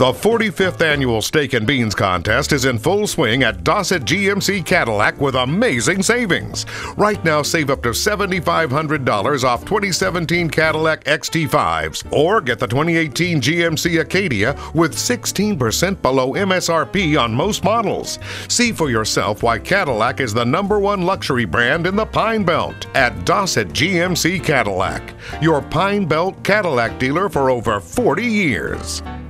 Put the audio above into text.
The 45th annual Steak and Beans contest is in full swing at Dossett GMC Cadillac with amazing savings. Right now, save up to $7,500 off 2017 Cadillac XT5s or get the 2018 GMC Acadia with 16% below MSRP on most models. See for yourself why Cadillac is the #1 luxury brand in the Pine Belt at Dossett GMC Cadillac, your Pine Belt Cadillac dealer for over 40 years.